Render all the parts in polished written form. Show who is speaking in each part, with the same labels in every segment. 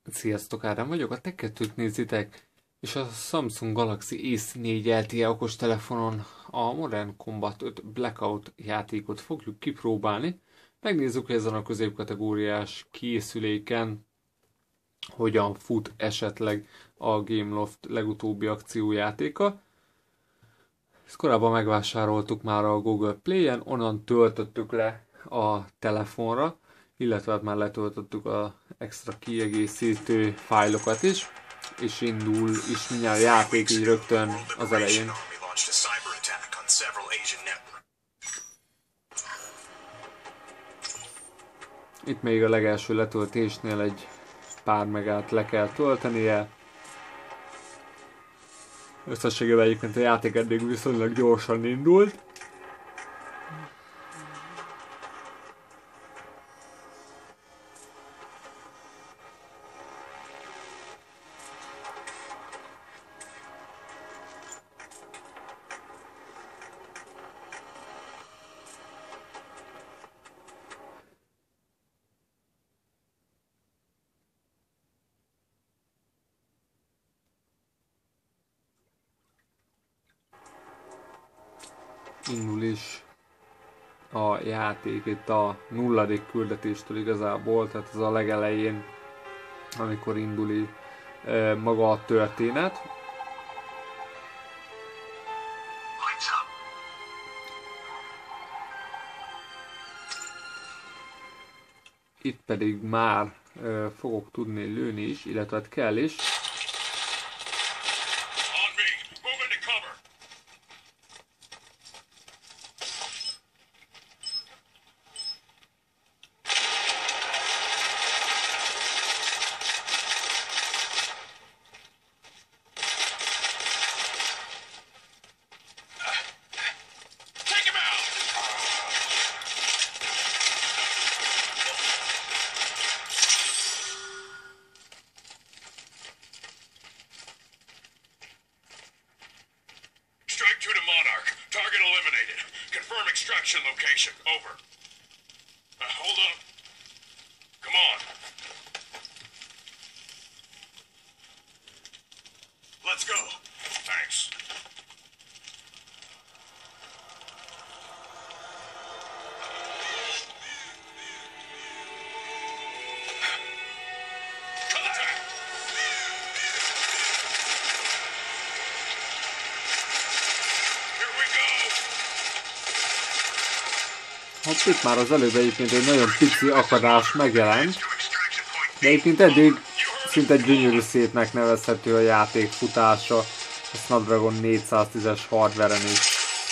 Speaker 1: Sziasztok, Ádám vagyok, a Tech2-t nézitek, és a Samsung Galaxy S4 LTE okostelefonon a Modern Combat 5 Blackout játékot fogjuk kipróbálni. Megnézzük, hogy ezen a középkategóriás készüléken hogyan fut esetleg a Gameloft legutóbbi akciójátéka. Ezt korábban megvásároltuk már a Google Play-en, onnan töltöttük le a telefonra, illetve hát már letöltöttük az extra kiegészítő fájlokat is, és indul is mindjárt játék így rögtön az elején. Itt még a legelső letöltésnél egy pár megát le kell töltenie. Összességében egyébként a játék eddig viszonylag gyorsan indult. Indul is a játék itt a nulladik küldetéstől igazából, tehát ez a legelején, amikor indul maga a történet. Itt pedig már fogok tudni lőni is, illetve kell is.
Speaker 2: To the Monarch. Target eliminated. Confirm extraction location. Over. Hold up. Come on. Let's go. Thanks.
Speaker 1: Hát itt már az előbb egyébként egy nagyon pici akadás megjelent, de egyébként eddig szinte gyönyörű szépnek nevezhető a játék futása a Snapdragon 410-es hardveren is.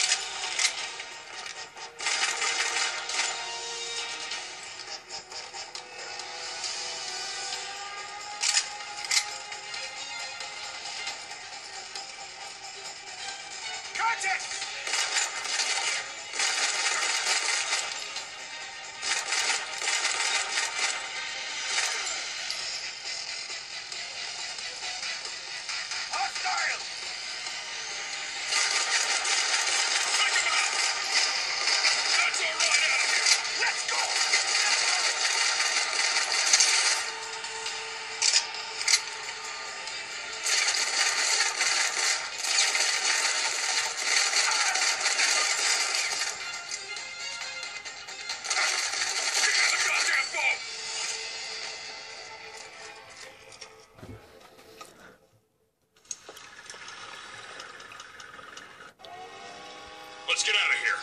Speaker 2: Let's get out of here.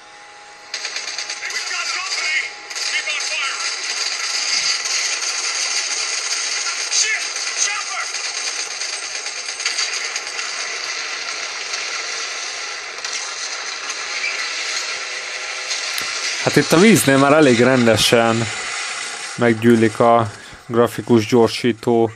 Speaker 2: We've got company! Keep on firing! Shit! Chopper!
Speaker 1: Hát itt a víznél már elég rendesen meggyűlik a grafikus gyorsító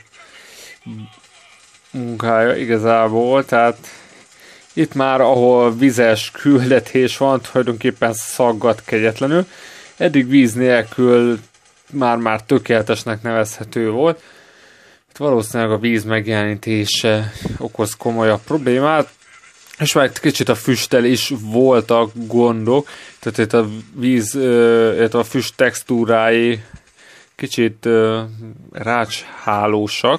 Speaker 1: munkája igazából, tehát itt már, ahol vizes küldetés van, tulajdonképpen szaggat kegyetlenül. Eddig víz nélkül már tökéletesnek nevezhető volt. Itt valószínűleg a víz megjelenítése okoz komolyabb problémát. És már egy kicsit a füsttel is voltak gondok. Tehát itt a víz, illetve a füst textúrái kicsit rácshálósak.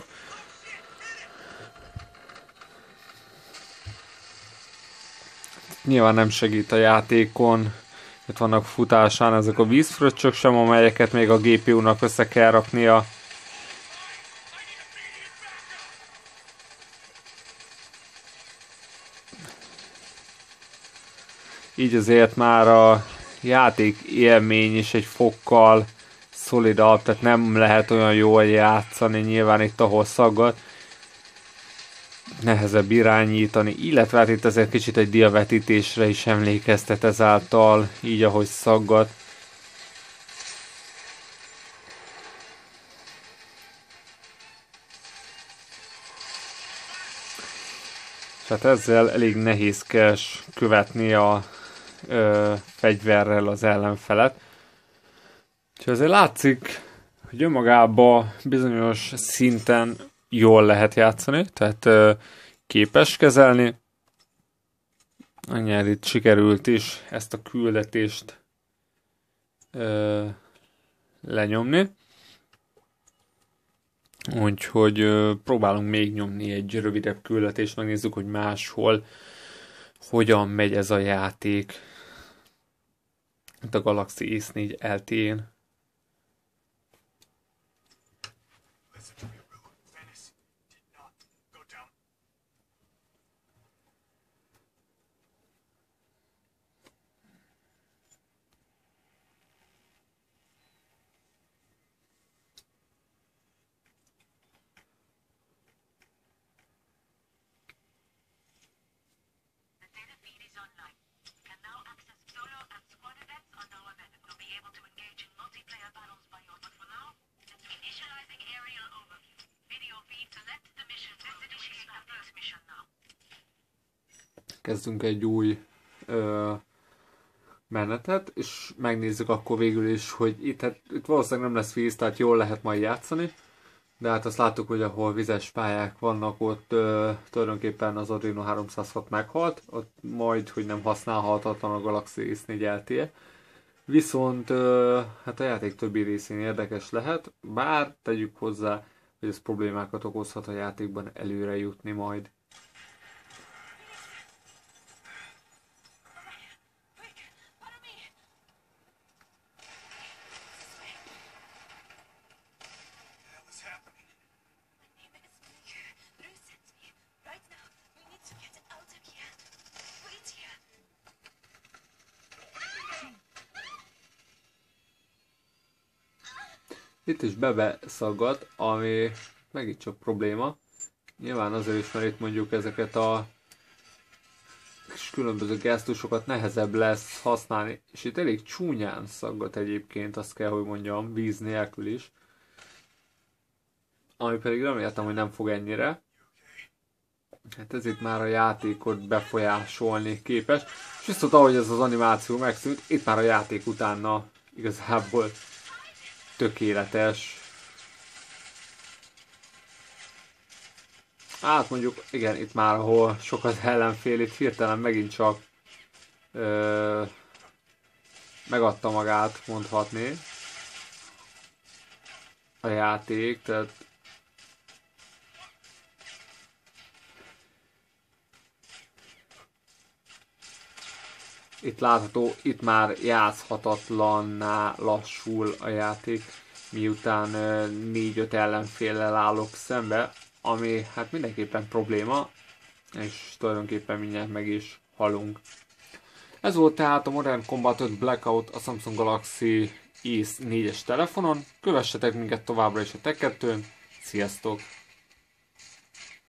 Speaker 1: Nyilván nem segít a játékon, itt vannak futásán ezek a vízfröccsök sem, amelyeket még a GPU-nak össze kell raknia. Így azért már a játék élmény is egy fokkal szolidabb, tehát nem lehet olyan jól játszani, nyilván itt ahol szaggat. Nehezebb irányítani, illetve hát itt azért kicsit egy diavetítésre is emlékeztet ezáltal, így ahogy szaggat. Tehát ezzel elég nehézkes követni a fegyverrel az ellenfelet. És azért látszik, hogy önmagában bizonyos szinten jól lehet játszani, tehát képes kezelni. Anyád itt sikerült is ezt a küldetést lenyomni. Úgyhogy próbálunk még nyomni egy rövidebb küldetést, megnézzük, hogy máshol hogyan megy ez a játék. Itt a Galaxy S4 LTE-n. Kezdünk egy új menetet, és megnézzük akkor végül is, hogy itt valószínűleg nem lesz víz, tehát jól lehet majd játszani, de hát azt láttuk, hogy ahol vizes pályák vannak, ott tulajdonképpen az Adreno 306 meghalt, ott majd, hogy nem használhatatlan a Galaxy S4 LTE. Viszont hát a játék többi részén érdekes lehet, bár tegyük hozzá, hogy ez problémákat okozhat a játékban előre jutni majd. Itt is bebeszaggat, ami megint csak probléma. Nyilván azért is, mert itt mondjuk ezeket a kis különböző gesztusokat nehezebb lesz használni, és itt elég csúnyán szaggat egyébként, azt kell, hogy mondjam, víz nélkül is. Ami pedig reméltem, hogy nem fog ennyire. Hát ez itt már a játékot befolyásolni képes. És viszont ahogy ez az animáció megszűnt, itt már a játék utána igazából tökéletes. Hát mondjuk, igen, itt már ahol sok az ellenfél, itt hirtelen megint csak megadta magát, mondhatni a játék, tehát itt látható, itt már játszhatatlanná lassul a játék, miután 4-5 ellenféllel állok szembe, ami hát mindenképpen probléma, és tulajdonképpen mindjárt meg is halunk. Ez volt tehát a Modern Combat 5 Blackout a Samsung Galaxy S4-es telefonon. Kövessetek minket továbbra is a Tech2-n. Sziasztok!